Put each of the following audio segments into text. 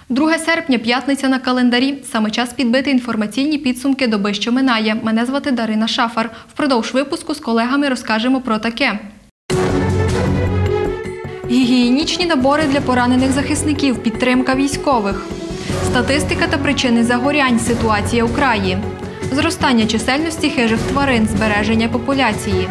2 серпня, п'ятниця на календарі. Саме час підбити інформаційні підсумки доби, що минає. Мене звати Дарина Шафар. Впродовж випуску з колегами розкажемо про таке. Гігієнічні набори для поранених захисників, підтримка військових. Статистика та причини загорянь, ситуація у краї. Зростання чисельності хижих тварин, збереження популяції.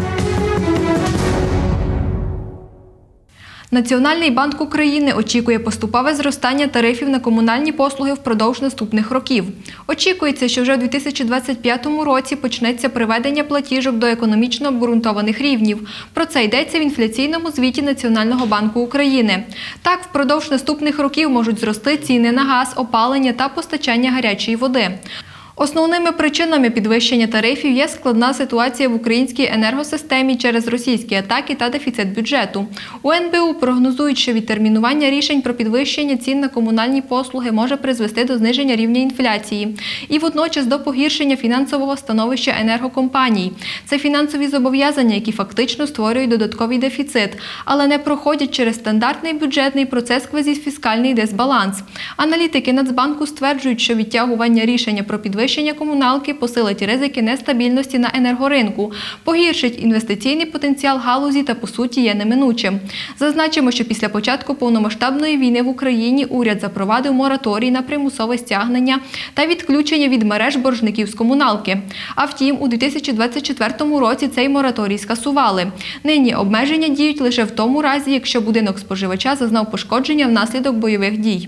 Національний банк України очікує поступове зростання тарифів на комунальні послуги впродовж наступних років. Очікується, що вже у 2025 році почнеться приведення платіжок до економічно обґрунтованих рівнів. Про це йдеться в інфляційному звіті Національного банку України. Так, впродовж наступних років можуть зрости ціни на газ, опалення та постачання гарячої води. Основними причинами підвищення тарифів є складна ситуація в українській енергосистемі через російські атаки та дефіцит бюджету. У НБУ прогнозують, що відтермінування рішень про підвищення цін на комунальні послуги може призвести до зниження рівня інфляції і водночас до погіршення фінансового становища енергокомпаній. Це фінансові зобов'язання, які фактично створюють додатковий дефіцит, але не проходять через стандартний бюджетний процес квазіфіскальний дисбаланс. Аналітики Нацбанку стверджують, що відтягування рішення про підвищення комуналки посилить ризики нестабільності на енергоринку, погіршить інвестиційний потенціал галузі та, по суті, є неминучим. Зазначимо, що після початку повномасштабної війни в Україні уряд запровадив мораторій на примусове стягнення та відключення від мереж боржників з комуналки. А втім, у 2024 році цей мораторій скасували. Нині обмеження діють лише в тому разі, якщо будинок споживача зазнав пошкодження внаслідок бойових дій.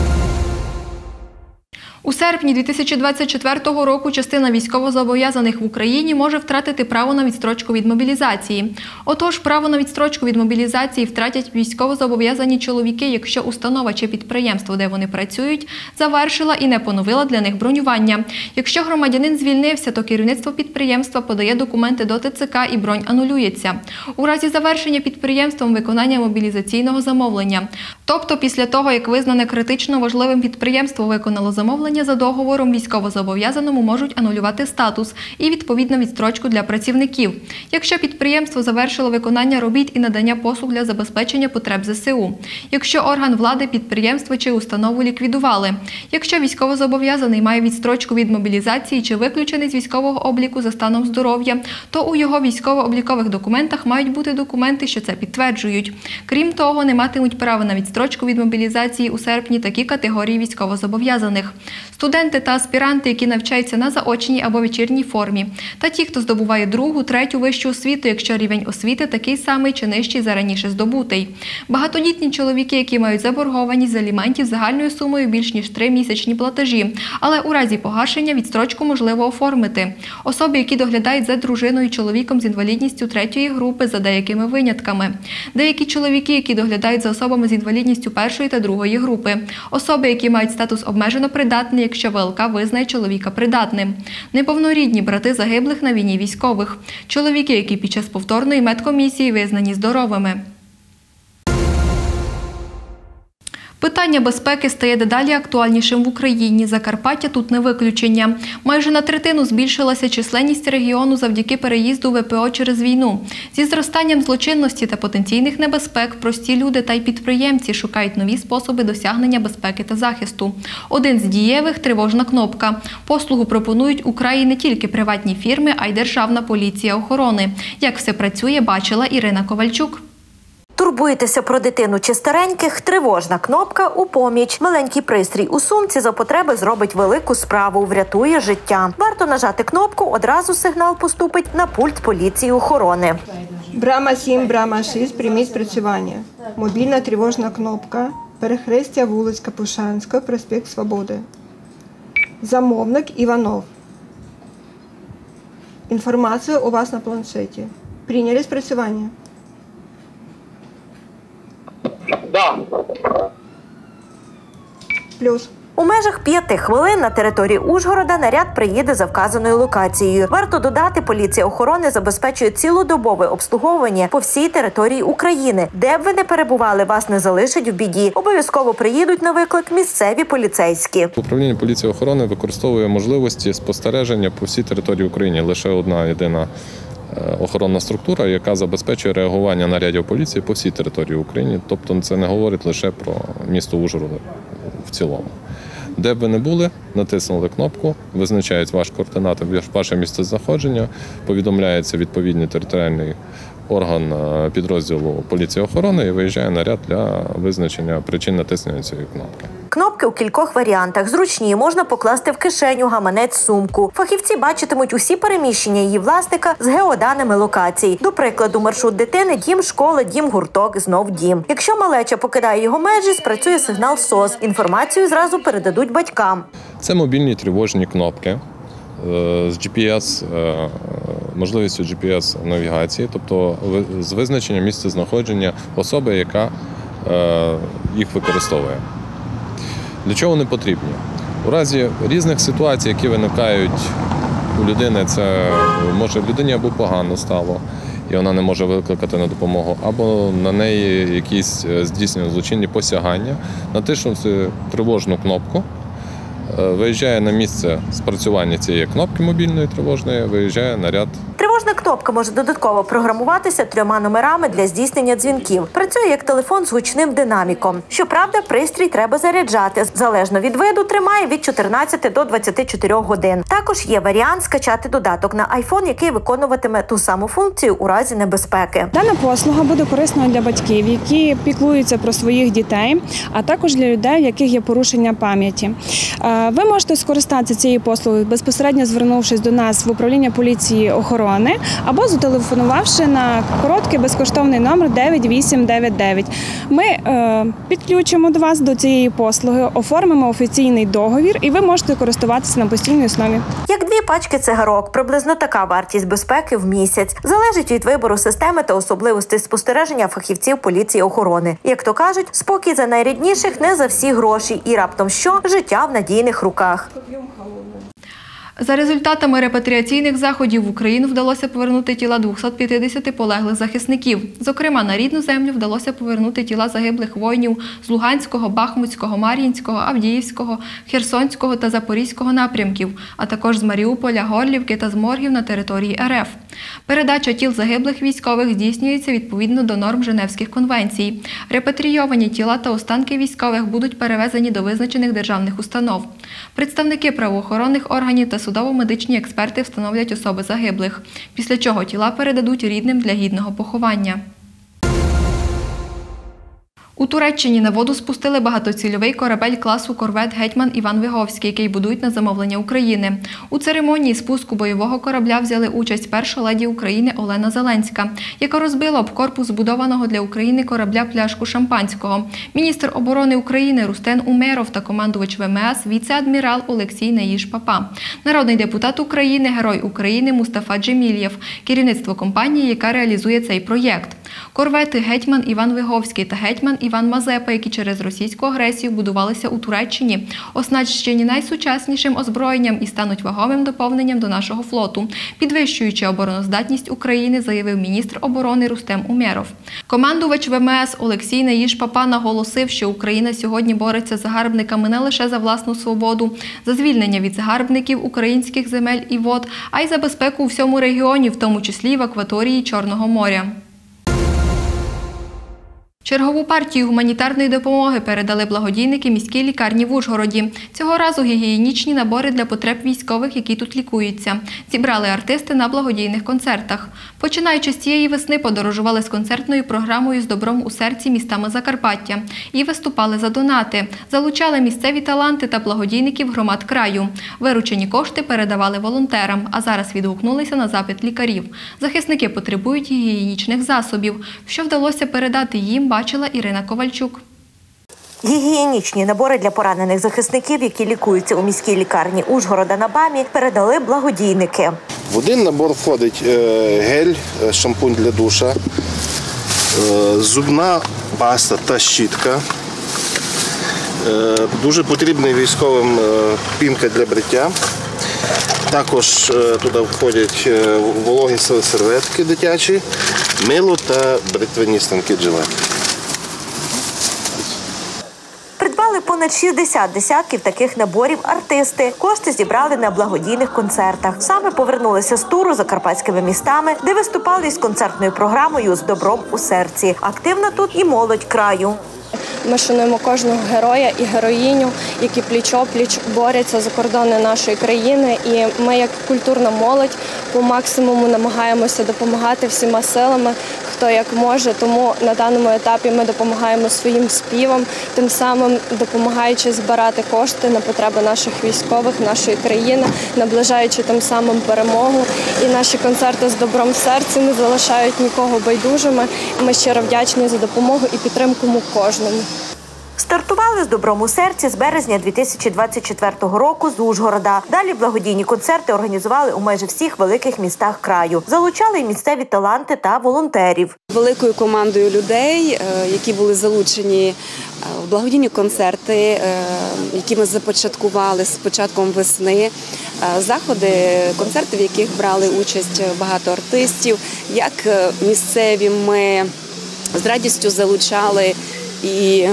У серпні 2024 року частина військовозобов'язаних в Україні може втратити право на відстрочку від мобілізації. Отож, право на відстрочку від мобілізації втратять військовозобов'язані чоловіки, якщо установа чи підприємство, де вони працюють, завершила і не поновила для них бронювання. Якщо громадянин звільнився, то керівництво підприємства подає документи до ТЦК і бронь анулюється. У разі завершення підприємством виконання мобілізаційного замовлення. Тобто після того, як визнане критично важливим підприємство виконало замовлення за договором, військовозобов'язаному можуть анулювати статус і відповідно відстрочку для працівників. Якщо підприємство завершило виконання робіт і надання послуг для забезпечення потреб ЗСУ. Якщо орган влади, підприємство чи установу ліквідували. Якщо військовозобов'язаний має відстрочку від мобілізації чи виключений з військового обліку за станом здоров'я, то у його військово-облікових документах мають бути документи, що це підтверджують. Крім того, не матимуть права на відстрочку від мобілізації у серпні такі категорії військовозобов'язаних. Студенти та аспіранти, які навчаються на заочній або вечірній формі. Та ті, хто здобуває другу, третю вищу освіту, якщо рівень освіти такий самий чи нижчий за раніше здобутий. Багатодітні чоловіки, які мають заборгованість з аліментів загальною сумою більш ніж 3 місячні платежі. Але у разі погашення відстрочку можливо оформити. Особи, які доглядають за дружиною і чоловіком з інвалідністю 3-ї групи за деякими винятками. Деякі чоловіки, які доглядають за особами з інвалідністю 1-ї та 2-ї групи. Особи, які мають статус обмежено придатний, якщо ВЛК визнає чоловіка придатним. Неповнорідні брати загиблих на війні військових. Чоловіки, які під час повторної медкомісії визнані здоровими. Питання безпеки стає дедалі актуальнішим в Україні. Закарпаття тут не виключення. Майже на третину збільшилася численність регіону завдяки переїзду ВПО через війну. Зі зростанням злочинності та потенційних небезпек прості люди та й підприємці шукають нові способи досягнення безпеки та захисту. Один з дієвих – тривожна кнопка. Послугу пропонують у краї не тільки приватні фірми, а й Державна поліція охорони. Як все працює, бачила Ірина Ковальчук. Турбуєтеся про дитину чи стареньких? Тривожна кнопка у поміч. Маленький пристрій у сумці за потреби зробить велику справу, врятує життя. Варто нажати кнопку, одразу сигнал поступить на пульт поліції охорони. Брама 7, брама 6, прийміть спрацювання. Мобільна тривожна кнопка, перехрестя вулиць Капушанська, проспект Свободи. Замовник Іванов. Інформація у вас на планшеті. Прийняли спрацювання? Да. Плюс. У межах 5 хвилин на території Ужгорода наряд приїде за вказаною локацією. Варто додати, поліція охорони забезпечує цілодобове обслуговування по всій території України. Де б ви не перебували, вас не залишать в біді. Обов'язково приїдуть на виклик місцеві поліцейські. Управління поліції охорони використовує можливості спостереження по всій території України. Лише одна єдина охоронна структура, яка забезпечує реагування нарядів поліції по всій території України. Тобто це не говорить лише про місто Ужгород. в цілому. Де б ви не були, натиснули кнопку, визначають ваші координати, ваше місце знаходження, повідомляється відповідний територіальний орган підрозділу поліції охорони і виїжджає наряд для визначення причин натиснення цієї кнопки. Кнопки у кількох варіантах. Зручні, можна покласти в кишеню, гаманець, сумку. Фахівці бачитимуть усі переміщення її власника з геоданими локацій. До прикладу, маршрут дитини, дім, школа, дім, гурток, знов дім. Якщо малеча покидає його межі, спрацює сигнал СОС. Інформацію зразу передадуть батькам. Це мобільні тривожні кнопки з GPS, можливістю GPS-навігації, тобто з визначенням місця знаходження особи, яка їх використовує. Для чого вони потрібні? У разі різних ситуацій, які виникають у людини, це може людині або погано стало, і вона не може викликати на допомогу, або на неї якісь здійснюють злочинні посягання, натиснувши тривожну кнопку, виїжджає на місце спрацювання цієї кнопки мобільної тривожної, виїжджає наряд. Тривожна кнопка може додатково програмуватися 3 номерами для здійснення дзвінків. Працює як телефон з гучним динаміком. Щоправда, пристрій треба заряджати. Залежно від виду, тримає від 14 до 24 годин. Також є варіант скачати додаток на iPhone, який виконуватиме ту саму функцію у разі небезпеки. Дана послуга буде корисною для батьків, які піклуються про своїх дітей, а також для людей, в яких є порушення пам'яті. Ви можете скористатися цією послугою, безпосередньо звернувшись до нас в управління поліції охорони або зателефонувавши на короткий безкоштовний номер 9899. Ми підключимо до вас до цієї послуги, оформимо офіційний договір і ви можете користуватися на постійній основі. Як 2 пачки цигарок, приблизно така вартість безпеки в місяць. Залежить від вибору системи та особливостей спостереження фахівців поліції охорони. Як то кажуть, спокій за найрідніших не за всі гроші і раптом що – життя в надійних руках. За результатами репатріаційних заходів в Україну вдалося повернути тіла 250 полеглих захисників. Зокрема, на рідну землю вдалося повернути тіла загиблих воїнів з Луганського, Бахмутського, Мар'їнського, Авдіївського, Херсонського та Запорізького напрямків, а також з Маріуполя, Горлівки та з моргів на території РФ. Передача тіл загиблих військових здійснюється відповідно до норм Женевських конвенцій. Репатрійовані тіла та останки військових будуть перевезені до визначених державних установ. Представники правоохоронних органів та судово-медичні експерти встановлять особи загиблих, після чого тіла передадуть рідним для гідного поховання. У Туреччині на воду спустили багатоцільовий корабель класу корвет «Гетьман Іван Виговський», який будують на замовлення України. У церемонії спуску бойового корабля взяли участь перша леді України Олена Зеленська, яка розбила об корпус збудованого для України корабля пляшку шампанського. Міністр оборони України Рустем Умєров та командувач ВМС віце-адмірал Олексій Наїж-Папа. Народний депутат України, Герой України Мустафа Джемілєв, керівництво компанії, яка реалізує цей проєкт. Корвети «Гетьман Іван Виговський» та «Гетьман Іван Мазепа», які через російську агресію будувалися у Туреччині, оснащені найсучаснішим озброєнням і стануть вагомим доповненням до нашого флоту, підвищуючи обороноздатність України, заявив міністр оборони Рустем Умєров. Командувач ВМС Олексій Наїж-Папа наголосив, що Україна сьогодні бореться з загарбниками не лише за власну свободу, за звільнення від загарбників українських земель і вод, а й за безпеку у всьому регіоні, в тому числі й в акваторії Чорного моря. Чергову партію гуманітарної допомоги передали благодійники міській лікарні в Ужгороді. Цього разу гігієнічні набори для потреб військових, які тут лікуються. Зібрали артисти на благодійних концертах. Починаючи з цієї весни, подорожували з концертною програмою «З добром у серці» містами Закарпаття. І виступали за донати. Залучали місцеві таланти та благодійників громад краю. Виручені кошти передавали волонтерам, а зараз відгукнулися на запит лікарів. Захисники потребують гігієнічних засобів. Що вдалося передати їм, бачила Ірина Ковальчук. Гігієнічні набори для поранених захисників, які лікуються у міській лікарні Ужгорода на БАМі, передали благодійники. В один набор входить гель, шампунь для душа, зубна паста та щітка. Дуже потрібний військовим пінка для бриття. Також туди входять вологі серветки дитячі, мило та бритвяні станки джилет. Придбали понад 60 десятків таких наборів артисти. Кошти зібрали на благодійних концертах. Саме повернулися з туру закарпатськими містами, де виступали із концертною програмою «З добром у серці». Активна тут і молодь краю. Ми шануємо кожного героя і героїню, які пліч-опліч борються за кордони нашої країни. І ми, як культурна молодь, по максимуму намагаємося допомагати всіма силами, хто як може. Тому на даному етапі ми допомагаємо своїм співом, тим самим допомагаючи збирати кошти на потреби наших військових, нашої країни, наближаючи тим самим перемогу. І наші концерти з добром в серці не залишають нікого байдужими. Ми щиро вдячні за допомогу і підтримку кожному. Стартували з добром у серці з березня 2024 року з Ужгорода. Далі благодійні концерти організували у майже всіх великих містах краю. Залучали й місцеві таланти та волонтерів. Великою командою людей, які були залучені в благодійні концерти, які ми започаткували з початком весни. Заходи, концерти, в яких брали участь багато артистів, як місцеві ми з радістю залучали і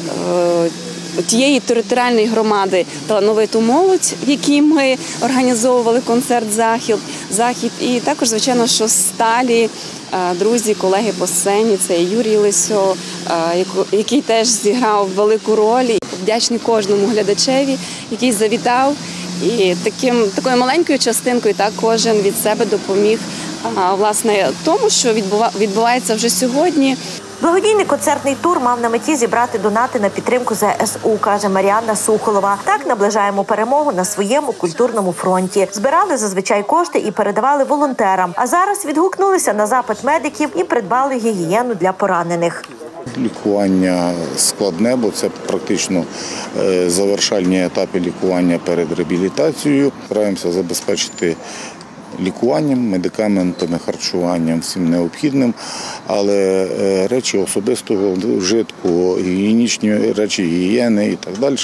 тієї територіальної громади талановиту молодь, в якій ми організовували концерт-захід. І також, звичайно, що сталі друзі, колеги по сцені, це Юрій Лисьо, який теж зіграв велику роль. Вдячний кожному глядачеві, який завітав. І такою маленькою частинкою кожен від себе допоміг власне тому, що відбувається вже сьогодні. Благодійний концертний тур мав на меті зібрати донати на підтримку ЗСУ, каже Мар'яна Сухолова. Так наближаємо перемогу на своєму культурному фронті. Збирали зазвичай кошти і передавали волонтерам. А зараз відгукнулися на запит медиків і придбали гігієну для поранених. Лікування складне, бо це практично завершальні етапи лікування перед реабілітацією. Стараємося забезпечити лікуванням, медикаментами, харчуванням, всім необхідним, але речі особистого вжитку, гігієнічні речі гігієни і так далі,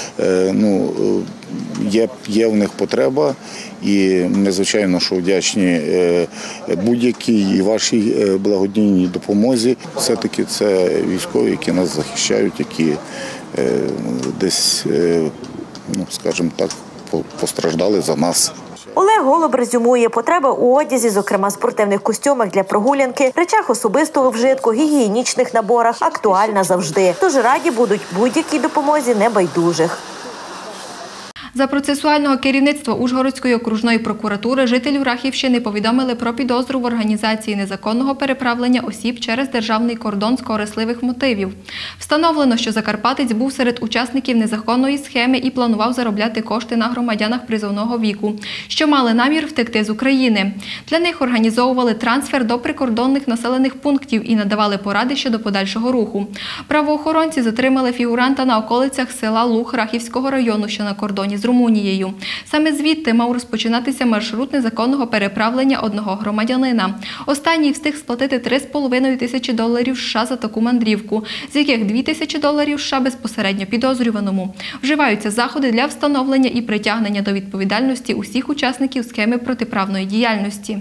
є в них потреба, і ми, звичайно, що вдячні будь-якій вашій благодійній допомозі. Все-таки це військові, які нас захищають, які десь, скажімо так, постраждали за нас. Олег Голуб резюмує, потреба у одязі, зокрема спортивних костюмах для прогулянки, речах особистого вжитку, гігієнічних наборах актуальна завжди. Тож раді будуть будь-якій допомозі небайдужих. За процесуального керівництва Ужгородської окружної прокуратури жителів Рахівщини повідомили про підозру в організації незаконного переправлення осіб через державний кордон з корисливих мотивів. Встановлено, що закарпатець був серед учасників незаконної схеми і планував заробляти кошти на громадянах призовного віку, що мали намір втекти з України. Для них організовували трансфер до прикордонних населених пунктів і надавали поради щодо подальшого руху. Правоохоронці затримали фігуранта на околицях села Луг Рахівського району, що на кордоні з Румунією. Саме звідти мав розпочинатися маршрут незаконного переправлення одного громадянина. Останній встиг сплатити $3,5 тисячі США за таку мандрівку, з яких $2,000 США безпосередньо підозрюваному. Вживаються заходи для встановлення і притягнення до відповідальності усіх учасників схеми протиправної діяльності.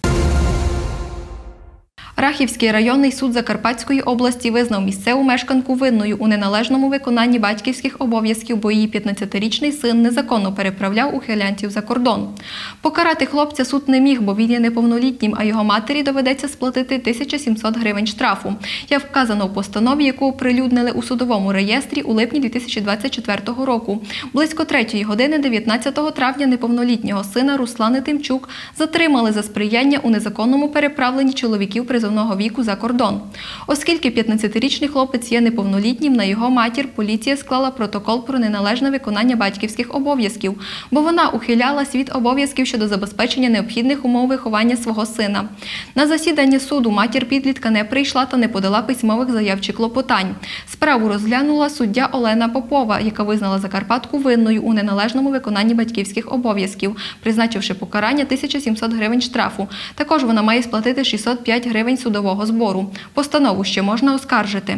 Рахівський районний суд Закарпатської області визнав місцеву мешканку винною у неналежному виконанні батьківських обов'язків, бо її 15-річний син незаконно переправляв ухилянців за кордон. Покарати хлопця суд не міг, бо він є неповнолітнім, а його матері доведеться сплатити 1700 гривень штрафу. Як вказано в постанові, яку оприлюднили у судовому реєстрі у липні 2024 року. Близько 3 години 19 травня неповнолітнього сина Руслани Тимчук затримали за сприяння у незаконному переправленні чоловіків призовного віку за кордон. Оскільки 15-річний хлопець є неповнолітнім, на його матір поліція склала протокол про неналежне виконання батьківських обов'язків, бо вона ухилялась від обов'язків щодо забезпечення необхідних умов виховання свого сина. На засідання суду матір підлітка не прийшла та не подала письмових заяв чи клопотань. Справу розглянула суддя Олена Попова, яка визнала Закарпатку винною у неналежному виконанні батьківських обов'язків, призначивши покарання 1700 гривень штрафу. Також вона має сплатити 605 гривень судового збору. Постанову ще можна оскаржити.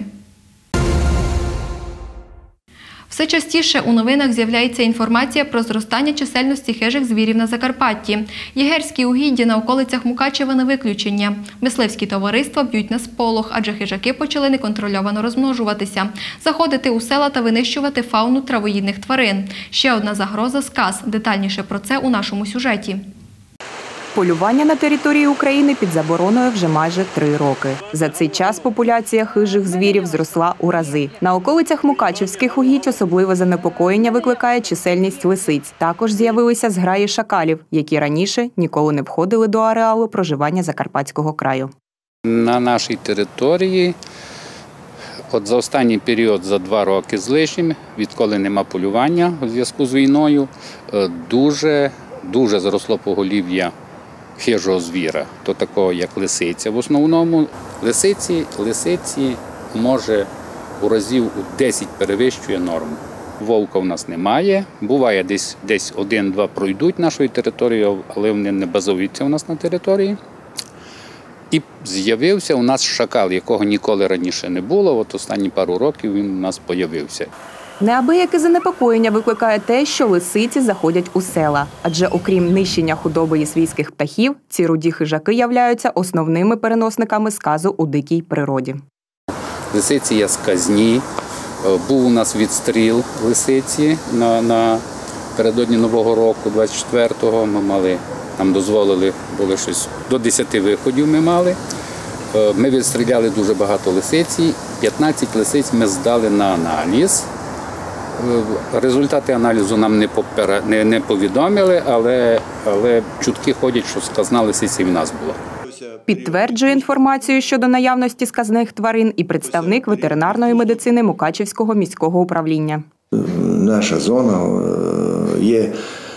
Все частіше у новинах з'являється інформація про зростання чисельності хижих звірів на Закарпатті. Єгерські угіддя на околицях Мукачева не виключення. Мисливські товариства б'ють на сполох, адже хижаки почали неконтрольовано розмножуватися, заходити у села та винищувати фауну травоїдних тварин. Ще одна загроза – сказ. Детальніше про це у нашому сюжеті. Полювання на території України під забороною вже майже 3 роки. За цей час популяція хижих звірів зросла у рази. На околицях Мукачівських угідь особливе занепокоєння викликає чисельність лисиць. Також з'явилися зграї шакалів, які раніше ніколи не входили до ареалу проживання Закарпатського краю. На нашій території за останній період, за 2 роки з лишнім, відколи нема полювання у зв'язку з війною, дуже зросло поголів'я хижого звіра, то такого як лисиця. В основному лисиці може у разів у 10 перевищує норму. Вовка в нас немає, буває десь 1-2 пройдуть нашою територією, але вони не базуються у нас на території. І з'явився у нас шакал, якого ніколи раніше не було, от останні пару років він у нас з'явився. Неабияке занепокоєння викликає те, що лисиці заходять у села. Адже окрім нищення худоби і свійських птахів, ці руді хижаки являються основними переносниками сказу у дикій природі. Лисиці є сказні. Був у нас відстріл лисиці напередодні Нового року, 24-го. Нам дозволили, були щось до 10 виходів ми мали. Ми відстріляли дуже багато лисиці. 15 лисиць ми здали на аналіз. Результати аналізу нам не повідомили, але чутки ходять, що сказна лисиця і в нас була. Підтверджує інформацію щодо наявності сказних тварин і представник ветеринарної медицини Мукачівського міського управління. Наша зона є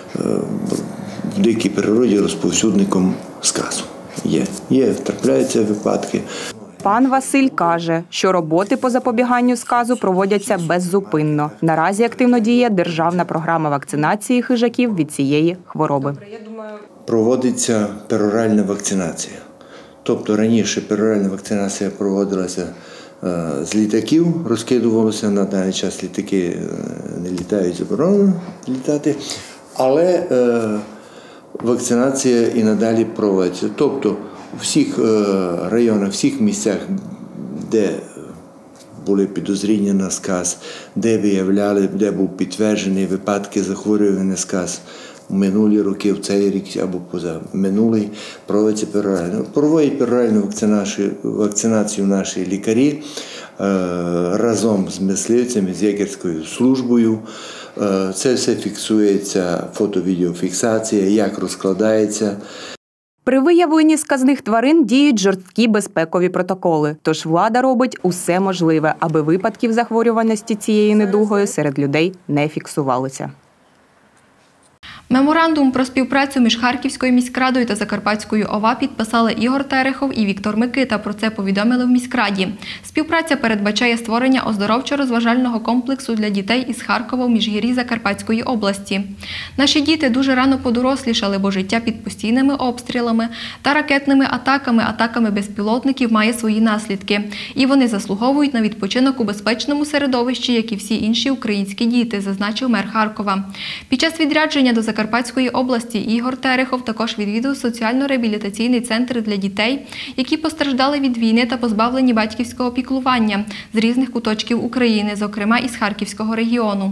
в дикій природі розповсюдником сказу. Трапляються випадки. Пан Василь каже, що роботи по запобіганню сказу проводяться беззупинно. Наразі активно діє державна програма вакцинації хижаків від цієї хвороби. Проводиться пероральна вакцинація. Тобто раніше пероральна вакцинація проводилася з літаків, розкидувалося, на даний час літаки не літають, заборонено літати, але вакцинація і надалі проводиться. Тобто у всіх районах, всіх місцях, де були підозріння на сказ, де виявляли, де був підтверджений випадки захворювання на сказ, у минулі роки, в цей рік або позаминулий, проводиться перорально. Проводять пероральну вакцинацію наші лікарі разом з мисливцями, з єгерською службою. Це все фіксується, фото-відеофіксація, як розкладається. При виявленні сказних тварин діють жорсткі безпекові протоколи, тож влада робить усе можливе, аби випадків захворюваності цією недугою серед людей не фіксувалося. Меморандум про співпрацю між Харківською міськрадою та Закарпатською ОВА підписали Ігор Терехов і Віктор Микита. Про це повідомили в міськраді. Співпраця передбачає створення оздоровчо-розважального комплексу для дітей із Харкова в Міжгір'ї Закарпатської області. Наші діти дуже рано подорослішали, бо життя під постійними обстрілами та ракетними атаками безпілотників має свої наслідки. І вони заслуговують на відпочинок у безпечному середовищі, як і всі інші українські діти, зазначив мер Харкова. Під час відрядження до Закарпатської області Ігор Терехов також відвідав соціально-реабілітаційний центр для дітей, які постраждали від війни та позбавлені батьківського піклування з різних куточків України, зокрема із Харківського регіону.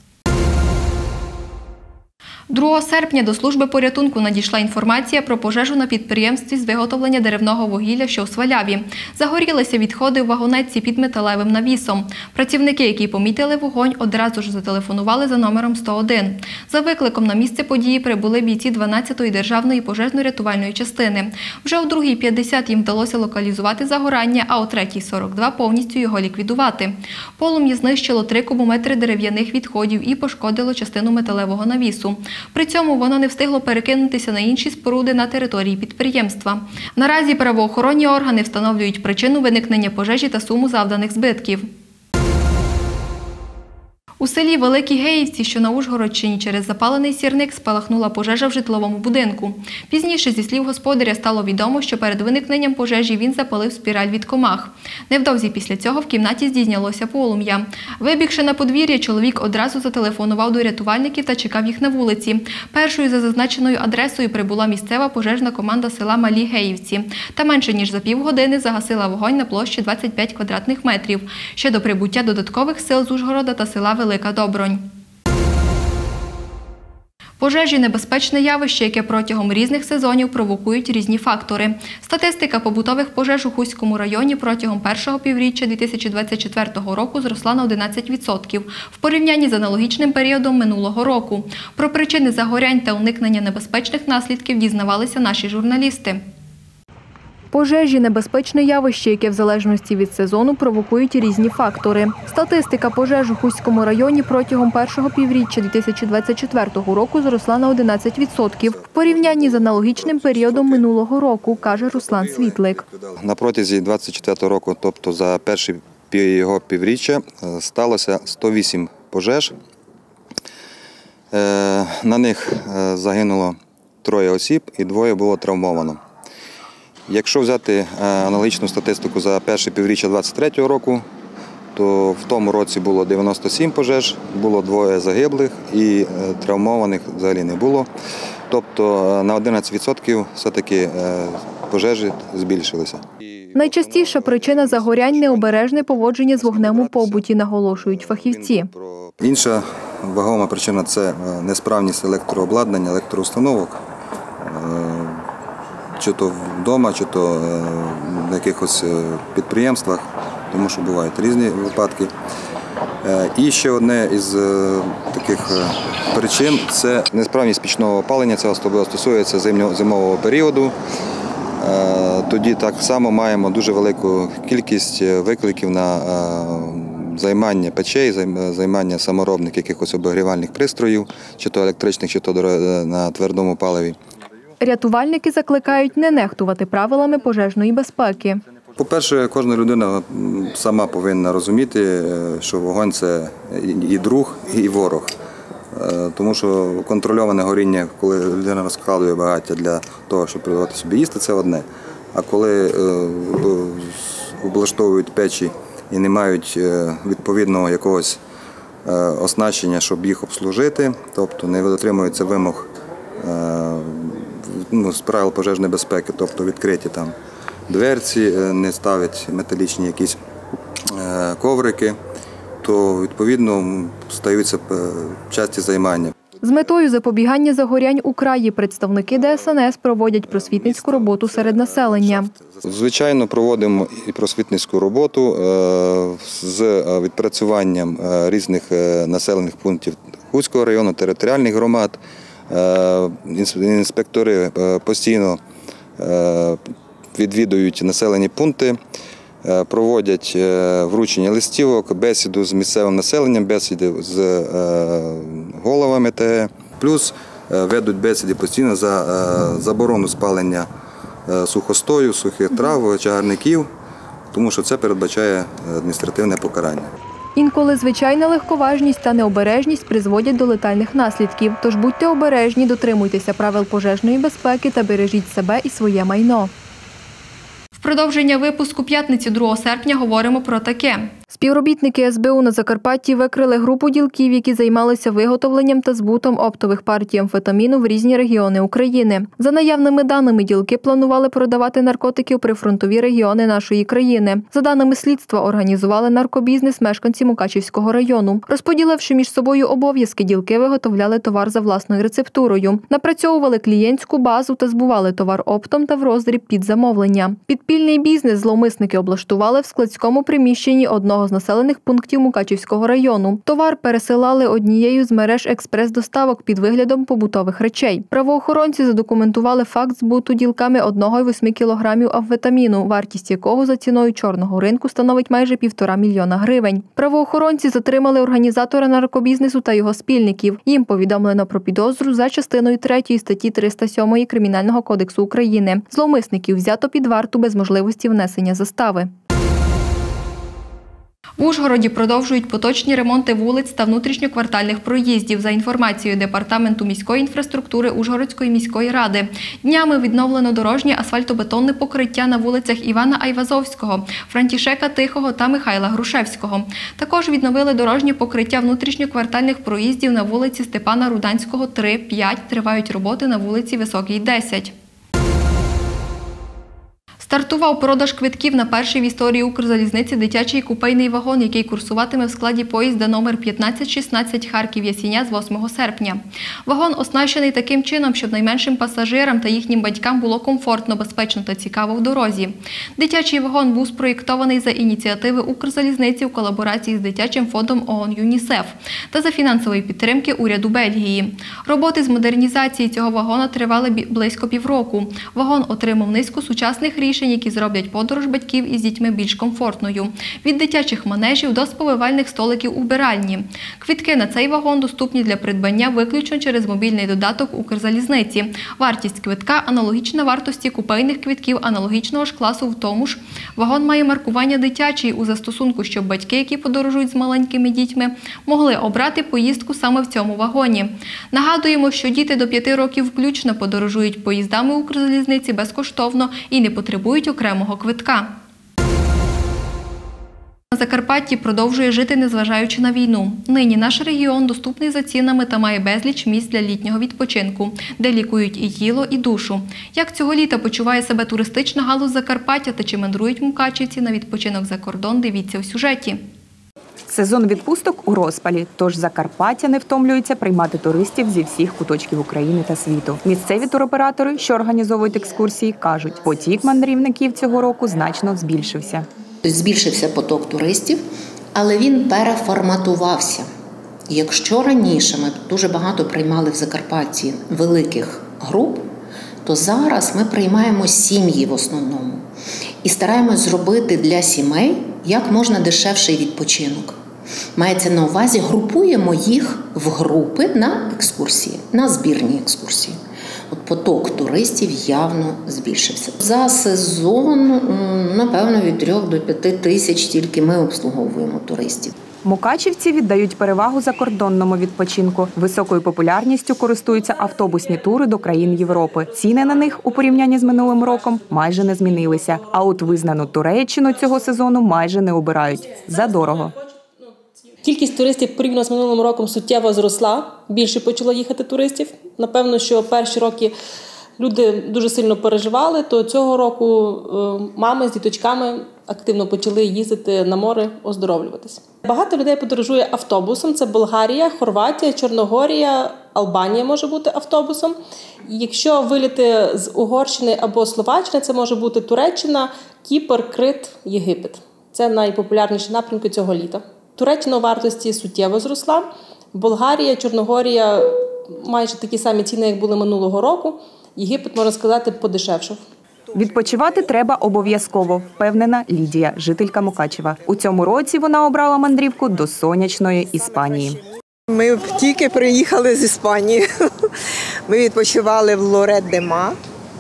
2 серпня до служби порятунку надійшла інформація про пожежу на підприємстві з виготовлення деревного вугілля, що у Сваляві. Загорілися відходи в вагонетці під металевим навісом. Працівники, які помітили вогонь, одразу ж зателефонували за номером 101. За викликом на місце події прибули бійці 12-ї державної пожежно-рятувальної частини. Вже о 2:50 їм вдалося локалізувати загорання, а о 3:42 повністю його ліквідувати. Полум'я знищило 3 кубометри дерев'яних відходів і пошкодило частину металевого навісу. При цьому воно не встигло перекинутися на інші споруди на території підприємства. Наразі правоохоронні органи встановлюють причину виникнення пожежі та суму завданих збитків. У селі Великі Геївці, що на Ужгородщині, через запалений сірник спалахнула пожежа в житловому будинку. Пізніше, зі слів господаря, стало відомо, що перед виникненням пожежі він запалив спіраль від комах. Невдовзі після цього в кімнаті здійнялося полум'я. Вибігши на подвір'я, чоловік одразу зателефонував до рятувальників та чекав їх на вулиці. Першою за зазначеною адресою прибула місцева пожежна команда села Малі Геївці. Та менше ніж за півгодини загасила вогонь на площі 25 квадратних метрів. Ще до прибуття додаткових сил з Ужгорода та села Велика Добронь. Пожежі – небезпечне явище, яке протягом різних сезонів провокують різні фактори. Статистика побутових пожеж у Хуському районі протягом першого півріччя 2024 року зросла на 11% в порівнянні з аналогічним періодом минулого року. Про причини загорянь та уникнення небезпечних наслідків дізнавалися наші журналісти. Пожежі – небезпечне явище, яке в залежності від сезону провокують різні фактори. Статистика пожеж у Хуському районі протягом першого півріччя 2024 року зросла на 11% в порівнянні з аналогічним періодом минулого року, каже Руслан Світлик. На протязі 2024 року, тобто за перше його півріччя, сталося 108 пожеж. На них загинуло 3 осіб і 2 було травмовано. Якщо взяти аналогічну статистику за перше півріччя 2023 року, то в тому році було 97 пожеж, було 2 загиблих і травмованих взагалі не було. Тобто на 11% все-таки пожежі збільшилися. Найчастіша причина загорянь – необережне поводження з вогнем у побуті, наголошують фахівці. Інша вагома причина – це несправність електрообладнання, електроустановок. Чи то вдома, чи то на якихось підприємствах, тому що бувають різні випадки. І ще одне із таких причин – це несправність пічного опалення, це особливо стосується зимового періоду. Тоді так само маємо дуже велику кількість викликів на займання печей, займання саморобних якихось обігрівальних пристроїв, чи то електричних, чи то на твердому паливі. Рятувальники закликають не нехтувати правилами пожежної безпеки. По-перше, кожна людина сама повинна розуміти, що вогонь – це і друг, і ворог. Тому що контрольоване горіння, коли людина розкладує багаття для того, щоб приготувати собі їсти, це одне. А коли облаштовують печі і не мають відповідного якогось оснащення, щоб їх обслужити, тобто не дотримуються вимог з правил пожежної безпеки, тобто відкриті там дверці, не ставлять металічні якісь коврики, то відповідно стаються часті займання. З метою запобігання загорянь у краї представники ДСНС проводять просвітницьку роботу серед населення. Звичайно, проводимо і просвітницьку роботу з відпрацюванням різних населених пунктів Хуського району, територіальних громад. Інспектори постійно відвідують населені пункти, проводять вручення листівок, бесіду з місцевим населенням, бесіди з головами ТГ. Плюс ведуть бесіди постійно за заборону спалення сухостою, сухих трав, чагарників, тому що це передбачає адміністративне покарання. Інколи звичайна легковажність та необережність призводять до летальних наслідків. Тож будьте обережні, дотримуйтеся правил пожежної безпеки та бережіть себе і своє майно. В продовження випуску п'ятниці 2 серпня говоримо про таке. Співробітники СБУ на Закарпатті викрили групу ділків, які займалися виготовленням та збутом оптових партій амфетаміну в різні регіони України. За наявними даними, ділки планували продавати наркотики у прифронтові регіони нашої країни. За даними слідства, організували наркобізнес мешканці Мукачівського району. Розподіливши між собою обов'язки, ділки виготовляли товар за власною рецептурою, напрацьовували клієнтську базу та збували товар оптом та в роздріб під замовлення. Підпільний бізнес зловмисники облаштували в складському приміщенні одного з населених пунктів Мукачівського району. Товар пересилали однією з мереж експрес-доставок під виглядом побутових речей. Правоохоронці задокументували факт збуту ділками 1,8 кілограмів амфетаміну, вартість якого за ціною чорного ринку становить майже 1,5 мільйона гривень. Правоохоронці затримали організатора наркобізнесу та його спільників. Їм повідомлено про підозру за частиною 3 статті 307 Кримінального кодексу України. Зловмисників взято під варту без можливості внесення застави. В Ужгороді продовжують поточні ремонти вулиць та внутрішньоквартальних проїздів. За інформацією Департаменту міської інфраструктури Ужгородської міської ради, днями відновлено дорожнє асфальтобетонне покриття на вулицях Івана Айвазовського, Франтішека Тихого та Михайла Грушевського. Також відновили дорожнє покриття внутрішньоквартальних проїздів на вулиці Степана Руданського, 3, 5. Тривають роботи на вулиці Високій, 10. Стартував продаж квитків на перший в історії Укрзалізниці дитячий купейний вагон, який курсуватиме в складі поїзда номер 1516 Харків-Ясіня з 8 серпня. Вагон оснащений таким чином, щоб найменшим пасажирам та їхнім батькам було комфортно, безпечно та цікаво в дорозі. Дитячий вагон був спроєктований за ініціативи Укрзалізниці в колаборації з дитячим фондом ООН ЮНІСЕФ та за фінансової підтримки уряду Бельгії. Роботи з модернізації цього вагона тривали близько півроку. Вагон отримав низку сучасних рішень, які зроблять подорож батьків із дітьми більш комфортною. Від дитячих манежів до сповивальних столиків у вбиральні. Квитки на цей вагон доступні для придбання виключно через мобільний додаток Укрзалізниці. Вартість квитка аналогічна вартості купейних квитків аналогічного ж класу в тому ж. Вагон має маркування «Дитячий» у застосунку, щоб батьки, які подорожують з маленькими дітьми, могли обрати поїздку саме в цьому вагоні. Нагадуємо, що діти до 5 років включно подорожують поїздами Укрзалізниці безкоштовно і не потребують окремого квитка. На Закарпатті продовжує жити, незважаючи на війну. Нині наш регіон доступний за цінами та має безліч місць для літнього відпочинку, де лікують і тіло, і душу. Як цього літа почуває себе туристична галузь Закарпаття та чи мандрують мукачівці на відпочинок за кордон, дивіться у сюжеті. Сезон відпусток у розпалі, тож Закарпаття не втомлюється приймати туристів зі всіх куточків України та світу. Місцеві туроператори, що організовують екскурсії, кажуть, потік мандрівників цього року значно збільшився. Збільшився поток туристів, але він переформатувався. Якщо раніше ми дуже багато приймали в Закарпатті великих груп, то зараз ми приймаємо сім'ї в основному. І стараємось зробити для сімей як можна дешевший відпочинок. Мається на увазі, групуємо їх в групи на екскурсії, на збірні екскурсії. От поток туристів явно збільшився. За сезон, напевно, від 3 до 5 тисяч тільки ми обслуговуємо туристів. Мукачівці віддають перевагу закордонному відпочинку. Високою популярністю користуються автобусні тури до країн Європи. Ціни на них у порівнянні з минулим роком майже не змінилися. А от визнану Туреччину цього сезону майже не обирають. Задорого. Кількість туристів порівняно з минулим роком суттєво зросла. Більше почало їхати туристів. Напевно, що перші роки люди дуже сильно переживали, то цього року мами з діточками активно почали їздити на море, оздоровлюватися. Багато людей подорожує автобусом. Це Болгарія, Хорватія, Чорногорія, Албанія може бути автобусом. Якщо виліти з Угорщини або Словаччини, це може бути Туреччина, Кіпр, Крит, Єгипет. Це найпопулярніші напрямки цього літа. Туреччина у вартості суттєво зросла. Болгарія, Чорногорія майже такі самі ціни, як були минулого року. Єгипет, можна сказати, подешевшав. Відпочивати треба обов'язково, впевнена Лідія, жителька Мукачева. У цьому році вона обрала мандрівку до сонячної Іспанії. Ми тільки приїхали з Іспанії. Ми відпочивали в Лорет-де-Ма.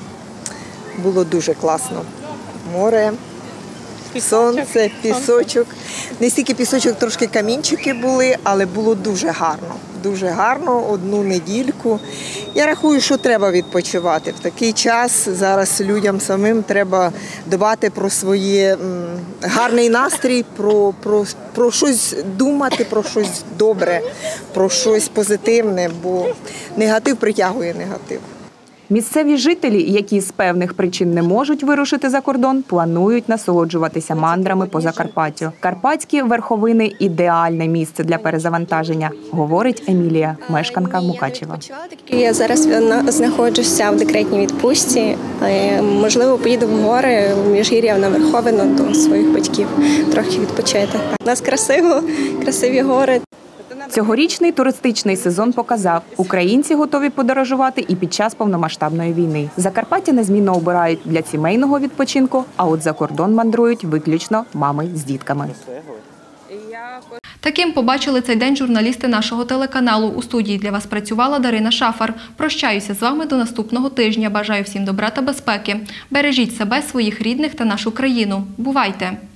Було дуже класно. Море, сонце, пісочок. Не стільки пісочок, трошки камінчики були, але було дуже гарно. Дуже гарно, 1 недільку. Я рахую, що треба відпочивати. В такий час зараз людям самим треба дбати про свій гарний настрій, про щось думати, про щось добре, про щось позитивне, бо негатив притягує негатив. Місцеві жителі, які з певних причин не можуть вирушити за кордон, планують насолоджуватися мандрами по Закарпаттю. Карпатські верховини – ідеальне місце для перезавантаження, говорить Емілія, мешканка Мукачева. Я зараз знаходжуся в декретній відпустці. Можливо, поїду в гори, в Міжгір'я, на Верховину до своїх батьків, трохи відпочити. У нас красиві гори. Цьогорічний туристичний сезон показав, українці готові подорожувати і під час повномасштабної війни. Закарпаття незмінно обирають для сімейного відпочинку, а от за кордон мандрують виключно мами з дітками. Таким побачили цей день журналісти нашого телеканалу. У студії для вас працювала Дарина Шафар. Прощаюся з вами до наступного тижня. Бажаю всім добра та безпеки. Бережіть себе, своїх рідних та нашу країну. Бувайте!